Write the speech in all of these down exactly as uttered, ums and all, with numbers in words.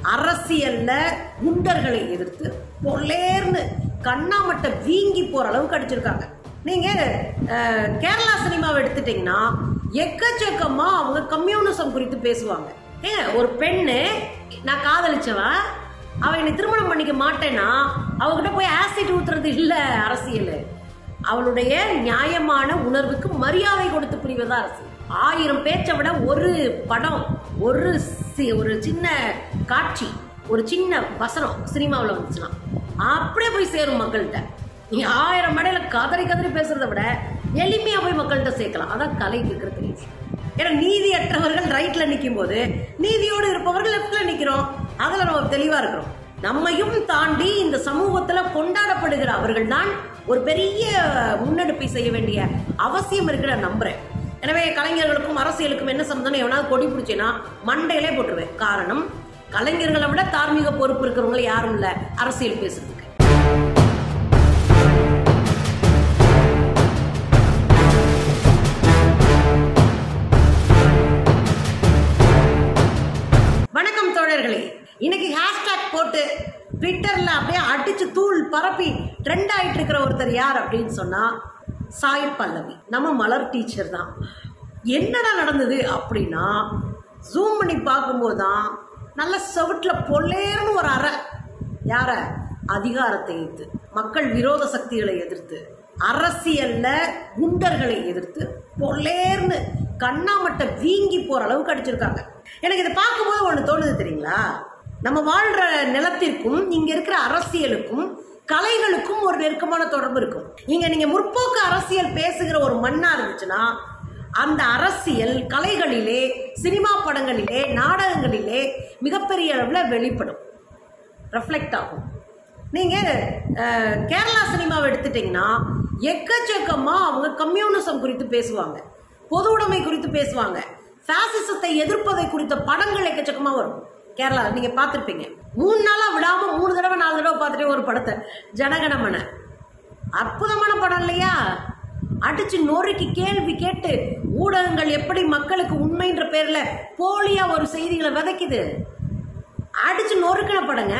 அரசியல்ல குண்டர்களை எதிர்த்து பொல்லேர்னு கண்ணாமட்ட வீங்கி போற அளவுக்கு அடிச்சிருக்காங்க. நீங்க கேரளா சினிமாவை எடுத்துட்டீங்கன்னா எக்கச்சக்கமா அவங்க கம்யூனிசம் குறித்து பேசுவாங்க. ஏன் ஒரு பெண்ணு நான் காதலிச்சவன் அவ என்னை திருமணம் பண்ணிக்க மாட்டேன்னா அவகிட்ட போய் ஆசிட் ஊத்துறது இல்ல அரசியல். அவளுடைய நியாயமான உணர்வுக்கு மரியாதை கொடுத்து புரிவதா அரசியல். ஆயிரம் பேச்சை விட ஒரு படம், ஒரு ஒரு சின்ன காட்சி, ஒரு சின்ன வசனம் சினிமாவில் வந்துச்சுன்னா அப்படியே போய் சேரும் மக்கள்கிட்ட. நீங்க ஆயிரம் மடையில கதறி கதறி பேசுறதை விட எளிமையா போய் மக்கள்கிட்ட சேர்க்கலாம். அதான் கலைக்கு இருக்கிற பெரிய விஷயம். ஏன்னா நீதியற்றவர்கள் ரைட்ல நிற்கும் போது நீதியோடு இருப்பவர்கள் லெப்ட்ல நிக்கிறோம். அதுல நம்ம தெளிவா இருக்கிறோம். நம்மையும் தாண்டி இந்த சமூகத்துல கொண்டாடப்படுகிற அவர்கள் தான் ஒரு பெரிய முன்னெடுப்பை செய்ய வேண்டிய அவசியம் இருக்கிற நம்புறேன். எனவே கலைஞர்களுக்கும் அரசியலுக்கும் என்ன சம்பந்தம்? எவனாவது கொடி பிடிச்சேன்னா மண்டையிலே போட்டுருவேன். காரணம், கலைஞர்களை விட தார்மீக பொறுப்பு இருக்கிறவங்க யாரும் இல்ல அரசியல் பேசுறதுக்கு. வணக்கம் தோழர்களே. இன்னைக்கு ஹேஷ்டாக் போட்டு ட்விட்டர்ல அப்படியே அடிச்சு தூள் பரப்பி ட்ரெண்ட் ஆயிட்டு இருக்கிற ஒருத்தர் யார் அப்படின்னு சொன்னா சாய் பல்லவி. நம்ம மலர் டீச்சர் தான். என்னடா நடந்தது அப்படின்னா, ஜூம் பண்ணி பார்க்கும்போது தான் நல்ல செவட்டில் பொல்லேர்னு ஒரு அறை. யார? அதிகாரத்தை எதிர்த்து, மக்கள் விரோத சக்திகளை எதிர்த்து, அரசியல்ல குண்டர்களை எதிர்த்து பொல்லேர்னு கண்ணாமட்ட வீங்கி போற அளவுக்கு அடிச்சிருக்காங்க. எனக்கு இதை பார்க்கும்போது ஒன்று தோணுது தெரியுங்களா? நம்ம வாழ்ற நிலத்திற்கும் இங்க இருக்கிற அரசியலுக்கும் கலைகளுக்கும் ஒரு நெருக்கமான தொடர்பு இருக்கும். இங்க நீங்க முற்போக்கு அரசியல் பேசுகிற ஒரு மண்ணா இருந்துச்சுன்னா அந்த அரசியல் கலைகளிலே, சினிமா படங்களிலே, நாடகங்களிலே மிகப்பெரிய அளவுல வெளிப்படும், ரெஃப்ளெக்ட் ஆகும். நீங்க கேரளா சினிமாவை எடுத்துட்டீங்கன்னா எக்கச்சக்கமா அவங்க கம்யூனிசம் குறித்து பேசுவாங்க, பொது உடைமை குறித்து பேசுவாங்க, பாசிசத்தை எதிர்ப்பதை குறித்த படங்கள் எக்கச்சக்கமா வரும். கேரளா நீங்க பார்த்திருப்பீங்க. மூணு நாளா விடாம மூணு தடவை நாலு தடவை பார்த்துட்டே ஒரு படத்தை, ஜனகணமன. அற்புதமான படம் இல்லையா? அடிச்சு நொறுக்கி கேள்வி கேட்டு ஊடகங்கள் எப்படி மக்களுக்கு உண்மைன்ற பேர்ல போலியா ஒரு செய்திகளை விதைக்குது. அடிச்சு நொறுக்கின படங்க.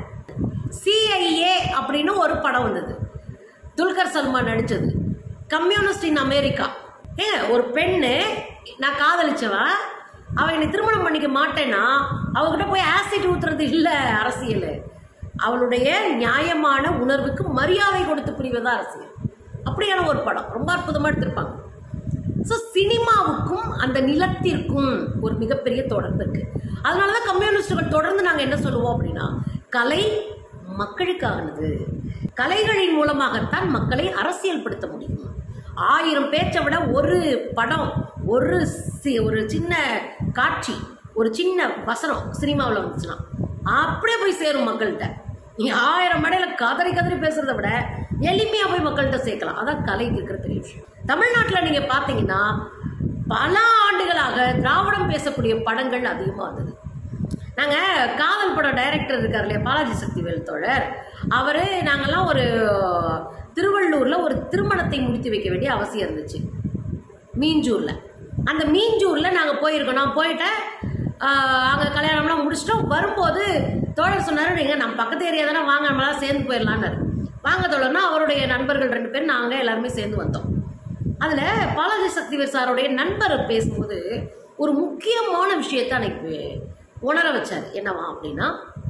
சிஐஏ அப்படின்னு ஒரு படம் வந்தது, துல்கர் சல்மான் நடிச்சது. Communist in America. ஏன் ஒரு பெண்ணு நான் காதலிச்சவன் அவ என்னை திருமணம் பண்ணிக்க மாட்டேன்னா அவகிட்ட போய் ஆசிட் ஊத்துறது இல்ல அரசியல். அவளுடைய நியாயமான உணர்வுக்கு மரியாதை கொடுத்து புரிவதா அரசியல். அப்படியான ஒரு படம் ரொம்ப அற்புதமா எடுத்திருப்பாங்க. ஸோ சினிமாவுக்கும் அந்த நிலத்திற்கும் ஒரு மிகப்பெரிய தொடர்பு இருக்கு. அதனாலதான் கம்யூனிஸ்டுகள் தொடர்ந்து நாங்கள் என்ன சொல்லுவோம் அப்படின்னா, கலை மக்களுக்கானது, கலைகளின் மூலமாகத்தான் மக்களை அரசியல் படுத்த முடியும். ஆயிரம் பேச்சை விட ஒரு படம், ஒரு ஒரு சின்ன காட்சி, ஒரு சின்ன வசனம் சினிமாவில் வந்துச்சுன்னா அப்படியே போய் சேரும் மக்கள்கிட்ட. நீங்க ஆயிரம் மடையில கதறி கதறி பேசுறதை விட எளிமையா போய் மக்கள்கிட்ட சேர்க்கலாம். அதான் கலைக்கு இருக்கிற பெரிய விஷயம். தமிழ்நாட்டில் நீங்க பாத்தீங்கன்னா பல ஆண்டுகளாக திராவிடம் பேசக்கூடிய படங்கள் அதிகமா வந்தது. நாங்க காதல் படம் டைரக்டர் இருக்காரு இல்லையா, பாலாஜி சக்திவேல் தோழர், அவரு நாங்கெல்லாம் ஒரு திருவள்ளூர்ல ஒரு திருமணத்தை முடித்து வைக்க வேண்டிய அவசியம் இருந்துச்சு, மீஞ்சூர்ல. அந்த மீஞ்சூர்ல நாங்க போயிருக்கோம். நான் போயிட்டேன், அங்க கல்யாணம்லாம் முடிச்சிட்டோம். வரும்போது தோழர் சொன்னாரு, நீங்க நம்ம பக்கத்து ஏரியா தானே, வாங்க நம்மளாம் சேர்ந்து போயிடலான்னு. வாங்க தோழர்னா அவருடைய நண்பர்கள் ரெண்டு பேரும் நாங்க எல்லாருமே சேர்ந்து வந்தோம். அதுல பாலாஜி சக்திவேல் சாருடைய நண்பர் பேசும்போது ஒரு முக்கியமான விஷயத்த அன்னைக்கு உணர வச்சாரு. என்னவா அப்படின்னா,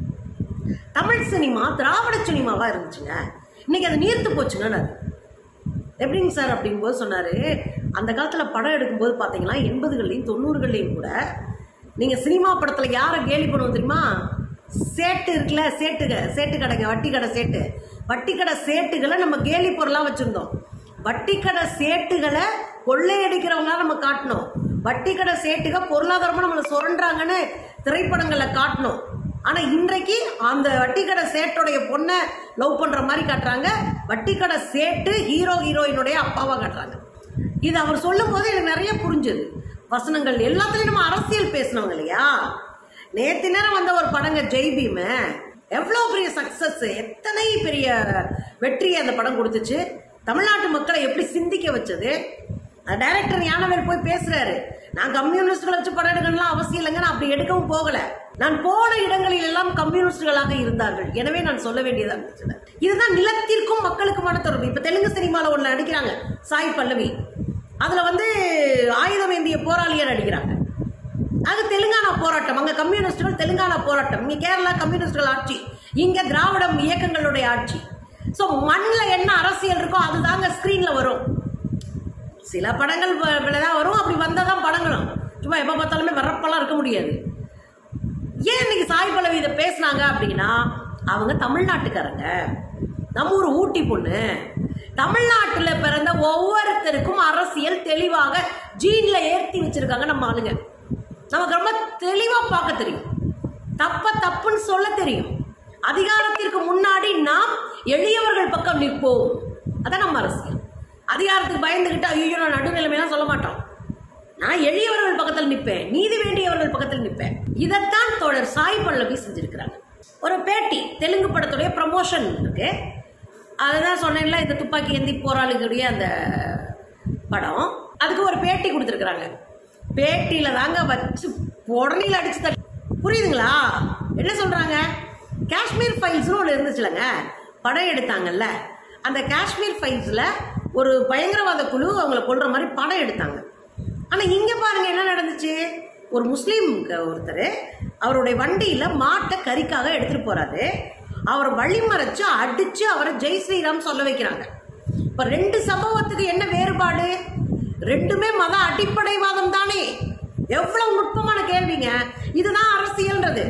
தமிழ் சினிமா திராவிட சினிமாவா இருந்துச்சுங்க, இன்னைக்கு அது நீர்த்து போச்சுங்க. எப்படிங்க சார் அப்படிங்கும்போது சொன்னாரு, அந்த காலத்துல படம் எடுக்கும்போது பாத்தீங்கன்னா எண்பதுகள்லையும் தொண்ணூறுகள்லையும் கூட நீங்க சினிமா படத்துல யாரை கேலி பண்ணுவோம் தெரியுமா? சேட்டு இருக்குல்ல, சேட்டுக சேட்டு கடைங்க, வட்டி கடை சேட்டு, வட்டி கடை சேட்டுகளை நம்ம கேலி பொருளா வச்சிருந்தோம். வட்டி கடை சேட்டுகளை கொள்ளையடிக்கிறவங்களா நம்ம காட்டணும். வட்டி கடை சேட்டுக பொருளாதாரமா நம்மளை சுரண்டாங்கன்னு திரைப்படங்களை காட்டணும். ஆனா இன்றைக்கு அந்த வட்டிக்கடை சேட்டோடைய பொண்ணை லவ் பண்ற மாதிரி காட்டுறாங்க, வட்டிக்கடை சேட்டு ஹீரோ ஹீரோயினுடைய அப்பாவா காட்டுறாங்க. இது அவர் சொல்லும் போது எனக்கு நிறைய புரிஞ்சது. வசனங்கள் எல்லாத்துலயும் நம்ம அரசியல் பேசணும் இல்லையா? நேத்து நேரம் வந்த ஒரு படங்க ஜெய்பீம், எவ்வளவு பெரிய சக்சஸ், எத்தனை பெரிய வெற்றியை அந்த படம் கொடுத்துச்சு, தமிழ்நாட்டு மக்களை எப்படி சிந்திக்க வச்சது. டைரக்டர் ஞானவேல் போய் பேசுறாரு, நான் கம்யூனிஸ்ட்களை வச்சு படம் எடுக்கணும்லாம் அவசியம் இல்லைங்க, நான் அப்படி எடுக்கவும் போகல, நான் போன இடங்களில் எல்லாம் கம்யூனிஸ்டுகளாக இருந்தார்கள். எனவே நான் சொல்ல வேண்டியதா இருந்துச்சு. இதுதான் நிலத்திற்கும் மக்களுக்குமான தொடர்பு. இப்ப தெலுங்கு சினிமால ஒண்ணு நடிக்கிறாங்க, சாய் பல்லவி. அதுல வந்து ஆயுதம் ஏந்திய போராளியா நடிக்கிறாங்க. அது தெலுங்கானா போராட்டம். அங்க கம்யூனிஸ்டுகள் தெலுங்கானா போராட்டம். இங்க கேரளா கம்யூனிஸ்டுகள் ஆட்சி, இங்க திராவிடம் இயக்கங்களுடைய ஆட்சி. சோ மண்ணில் என்ன அரசியல் இருக்கோ அதுதாங்க ஸ்கிரீன்ல வரும். சில படங்கள் தான் வரும், அப்படி வந்ததான் படங்களும். சும்மா எப்ப பார்த்தாலுமே வரப்பெல்லாம் இருக்க முடியாது. ஏன் இன்னைக்கு சாய் பல்லவி இதை பேசினாங்க அப்படின்னா, அவங்க தமிழ்நாட்டுக்காரங்க, நம்ம ஊர் ஊட்டி பொண்ணு. தமிழ்நாட்டில் பிறந்த ஒவ்வொருத்தருக்கும் அரசியல் தெளிவாக ஜீன்ல ஏற்றி வச்சிருக்காங்க நம்ம ஆளுங்க. நமக்கு ரொம்ப தெளிவா பார்க்க தெரியும், தப்ப தப்புன்னு சொல்ல தெரியும். அதிகாரத்திற்கு முன்னாடி நாம் எளியவர்கள் பக்கம் நிற்போம். அதான் நம்ம அரசியல். அதிகாரத்துக்கு பயந்துகிட்டு ஐயோ நான் நடுநிலைமையெல்லாம் சொல்ல மாட்டோம். நான் எளியவர்கள் பக்கத்தில் நிற்பேன், நீதி வேண்டியவர்கள் பக்கத்தில் நிற்பேன். இதைத்தான் தோழர் சாய் பல்லவி செஞ்சிருக்கிறாங்க. ஒரு பேட்டி, தெலுங்கு படத்துடைய ப்ரமோஷன் இருக்கு, அதுதான் சொன்னேன்ல, இந்த துப்பாக்கி ஏந்தி போராளிகளுடைய அந்த படம். அதுக்கு ஒரு பேட்டி கொடுத்துருக்குறாங்க. பேட்டியில தாங்க வச்சு உடனே அடிச்சு தட்டி. புரியுதுங்களா என்ன சொல்றாங்க? காஷ்மீர் ஃபைல்ஸ்னு ஒன்று இருந்துச்சுலங்க, படம் எடுத்தாங்கல்ல, அந்த காஷ்மீர் ஃபைல்ஸ்ல ஒரு பயங்கரவாத குழு அவங்கள கொல்ற மாதிரி படம் எடுத்தாங்க. ஆனா இங்க பாருங்க என்ன நடந்துச்சு. ஒரு முஸ்லீம் ஒருத்தர் அவருடைய வண்டியில மாட்டை கறிக்காக எடுத்துட்டு போறாரு. அவர் வழிமறைச்சு அடிச்சு அவரை ஜெய் ஸ்ரீராம் சொல்ல வைக்கிறாங்க. இப்ப ரெண்டு சம்பவத்துக்கு என்ன வேறுபாடு? ரெண்டுமே மத அடிப்படைவாதம் தானே. எவ்வளவு நுட்பமான கேள்விங்க. இதுதான் அரசியல்ன்றது.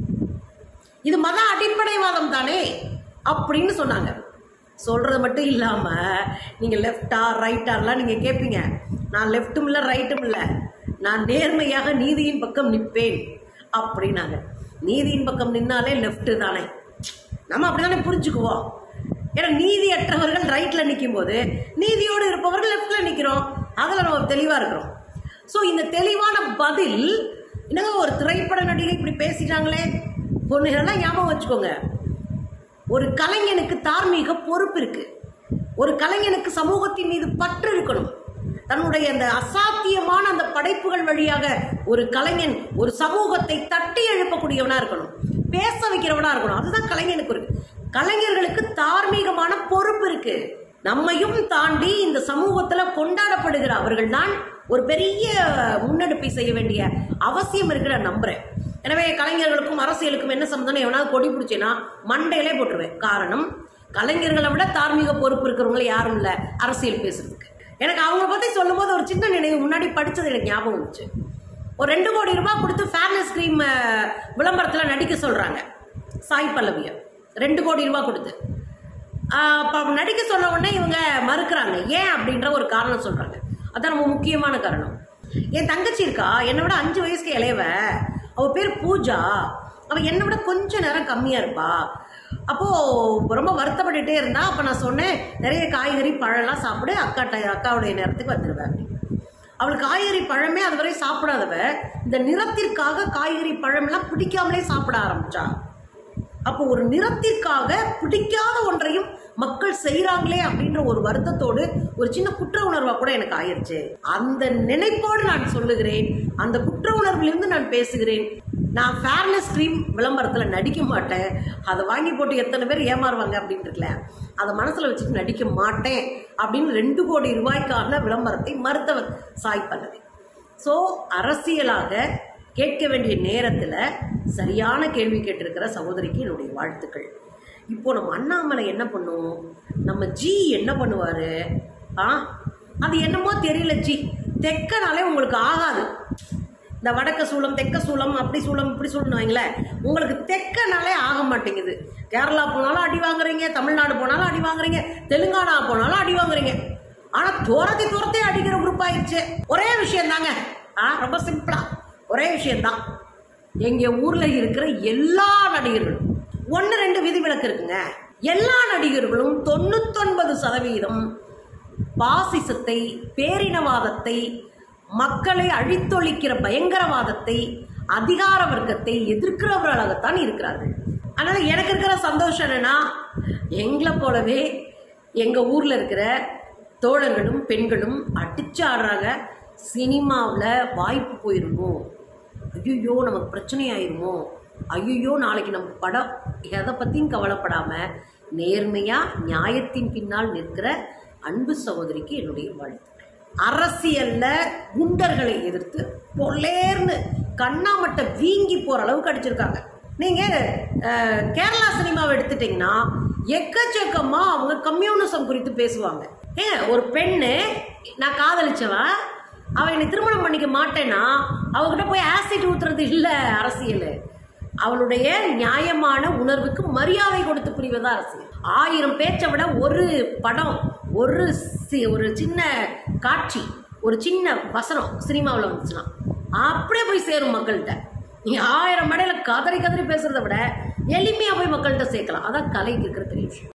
இது மத அடிப்படைவாதம் தானே அப்படின்னு சொன்னாங்க. சொல்றது மட்டும் இல்லாம நீங்க லெப்டா ரைட்டாலாம் நீங்க கேட்பீங்க. நான் லெப்டும் இல்லை ரைட்டும் இல்லை, நான் நேர்மையாக நீதியின் பக்கம் நிற்பேன் அப்படின்னாங்க. நீதியின் பக்கம் நின்னாலே லெப்ட் தானே, நம்ம அப்படித்தானே புரிஞ்சுக்குவோம். ஏன்னா நீதியற்றவர்கள் ரைட்ல நிற்கும் போது நீதியோடு இருப்பவர்கள் லெப்ட்ல நிற்கிறோம். அதில் நம்ம தெளிவா இருக்கிறோம். ஸோ இந்த தெளிவான பதில் என்னங்க, ஒரு திரைப்பட நடிகை இப்படி பேசிட்டாங்களே. பொண்ணுகள்லாம் ஞாபகம் வச்சுக்கோங்க, ஒரு கலைஞனுக்கு தார்மீக பொறுப்பு இருக்கு. ஒரு கலைஞனுக்கு சமூகத்தின் மீது பற்று இருக்கணும். தன்னுடைய அந்த அசாத்தியமான அந்த படைப்புகள் வழியாக ஒரு கலைஞன் ஒரு சமூகத்தை தட்டி எழுப்பக்கூடியவனா இருக்கணும், பேச வைக்கிறவனா இருக்கணும். அதுதான் கலைஞனுக்கு இருக்கு. கலைஞர்களுக்கு தார்மீகமான பொறுப்பு இருக்கு. நம்மையும் தாண்டி இந்த சமூகத்துல கொண்டாடப்படுகிற அவர்கள் தான் ஒரு பெரிய முன்னெடுப்பை செய்ய வேண்டிய அவசியம் இருக்கிற நம்புறேன். எனவே கலைஞர்களுக்கும் அரசியலுக்கும் என்ன சம்பந்தம்? எவனாவது கொடி பிடிச்சேன்னா மண்டையிலே போட்டுருவேன். காரணம், கலைஞர்களை விட தார்மீக பொறுப்பு இருக்கிறவங்கள யாரும் இல்லை அரசியல் பேசுறதுக்கு. எனக்கு அவங்க பத்தி சொல்லும் போது ஒரு சின்ன நினைவு, முன்னாடி படிச்சது எனக்கு ஞாபகம் வந்துச்சு. ஒரு ரெண்டு கோடி ரூபாய் கொடுத்து ஃபேர்னஸ் கிரீம் விளம்பரத்துல நடிக்க சொல்றாங்க சாய் பல்லவிய. ரெண்டு கோடி ரூபாய் கொடுத்து நடிக்க சொன்ன உடனே இவங்க மறுக்கிறாங்க. ஏன் அப்படின்ற ஒரு காரணம் சொல்றாங்க. அதான் ரொம்ப முக்கியமான காரணம். என் தங்கச்சி இருக்கா, என்னை விட அஞ்சு வயசுக்கு இளையவ. அவ பேர் பூஜா. அவ என்னை விட கொஞ்ச நேரம் கம்மியா இருப்பா. அப்போ ரொம்ப வருத்தப்பட்டுட்டே இருந்தா. அப்ப நான் சொன்னேன், நிறைய காய்கறி பழம்லாம் சாப்பிடு, அக்கா அக்காவுடைய நேரத்துக்கு வந்துடுவேன். அவளுக்கு காய்கறி பழமே அதுவரை சாப்பிடாதவ இந்த நிறத்திற்காக காய்கறி பழம்லாம் பிடிக்காமலே சாப்பிட ஆரம்பிச்சா. அப்போ ஒரு நிறத்திற்காக பிடிக்காத ஒன்றையும் மக்கள் செய்யறாங்களே அப்படின்ற ஒரு வருத்தத்தோடு ஒரு சின்ன குற்ற உணர்வா கூட எனக்கு ஆயிருச்சு. அந்த நினைப்போடு நான் சொல்லுகிறேன், அந்த குற்ற உணர்விலிருந்து நான் பேசுகிறேன். நான் ஃபேர்னஸ் கிரீம் விளம்பரத்துல நடிக்க மாட்டேன். அதை வாங்கி போட்டு எத்தனை பேர் ஏமாறுவாங்க அப்படின்னு இருக்குல்ல, அதை மனசுல வச்சுட்டு நடிக்க மாட்டேன் அப்படின்னு ரெண்டு கோடி ரூபாய்க்கான விளம்பரத்தை மறுத்தவர் சாய் பல்லவி. ஸோ அரசியலாக கேட்க வேண்டிய நேரத்துல சரியான கேள்வி கேட்டிருக்கிற சகோதரிக்கு என்னுடைய வாழ்த்துக்கள். இப்போ நம்ம அண்ணாமலை என்ன பண்ணும், நம்ம ஜி என்ன பண்ணுவாரு? ஆ அது என்னமோ தெரியல ஜி, தெக்கனாலே உங்களுக்கு ஆகாது. இந்த வடக்க சூளம் தெக்க சூளம் அப்படி சூளம் இப்படி சூழணும் வைங்களேன், உங்களுக்கு தெக்கனாலே ஆக மாட்டேங்குது. கேரளா போனாலும் அடி வாங்குறீங்க, தமிழ்நாடு போனாலும் அடி வாங்குறீங்க, தெலுங்கானா போனாலும் அடி வாங்குறீங்க. ஆனா துரத்தி துரத்தி அடிக்கிற குரூப் ஆயிடுச்சு. ஒரே விஷயம் தாங்க, ஆ ரொம்ப சிம்பிளா ஒரே விஷயம்தான். எங்க ஊர்ல இருக்கிற எல்லா நடிகர்களும், ஒன்னு ரெண்டு விதிவிலக்கு இருக்குங்க, எல்லா நடிகர்களும் தொண்ணூத்தொன்பது சதவீதம் பாசிசத்தை, பேரினவாதத்தை, மக்களை அழித்தொழிக்கிற பயங்கரவாதத்தை, அதிகார வர்க்கத்தை எதிர்க்கிறவர்களாகத்தான் இருக்கிறார்கள். அதனால எனக்கு இருக்கிற சந்தோஷம் என்னன்னா, எங்களை போலவே எங்க ஊர்ல இருக்கிற தோழர்களும் பெண்களும் அடிச்சு ஆடுறாங்க. சினிமாவில் வாய்ப்பு போயிருமோ, ஐயோ நமக்கு பிரச்சனை ஆயிருமோ ஐயோ நாளைக்கு நம்ம படம் எதை பற்றியும் கவலைப்படாமல் நேர்மையாக நியாயத்தின் பின்னால் நிற்கிற அன்பு சகோதரிக்கு என்னுடைய வாழ்த்து. அரசியலில் குண்டர்களை எதிர்த்து பொல்லேர்னு கண்ணாமட்டை வீங்கி போகிற அளவுக்கு அடிச்சிருக்காங்க. நீங்கள் கேரளா சினிமாவை எடுத்துட்டிங்கன்னா எக்கச்சக்கமாக அவங்க கம்யூனிசம் குறித்து பேசுவாங்க. ஏன் ஒரு பெண்ணு நான் காதலிச்சவன் அவன் என்னை திருமணம் பண்ணிக்க மாட்டேன்னா அவகிட்ட போய் ஆசிட் ஊத்துறது இல்லை அரசியல். அவளுடைய நியாயமான உணர்வுக்கு மரியாதை கொடுத்து புரிவதா அரசியல். ஆயிரம் பேச்சை விட ஒரு படம், ஒரு ஒரு சின்ன காட்சி, ஒரு சின்ன வசனம் சினிமாவில் வந்துச்சுன்னா அப்படியே போய் சேரும் மக்கள்கிட்ட. நீ ஆயிரம் மடையில கதறி கதறி பேசுறதை விட எளிமையா போய் மக்கள்கிட்ட சேர்க்கலாம். அதான் கலைக்கு இருக்கிற பெரிய விஷயம்.